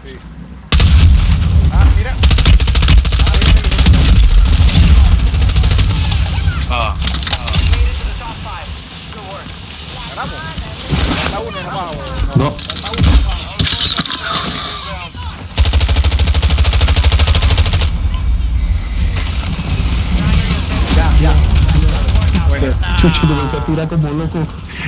Sí. Ah, mira. Ganamos. Está uno nomás, weón. No. Está uno nomás. Ya. Bueno. Chucho, no me se tira como loco.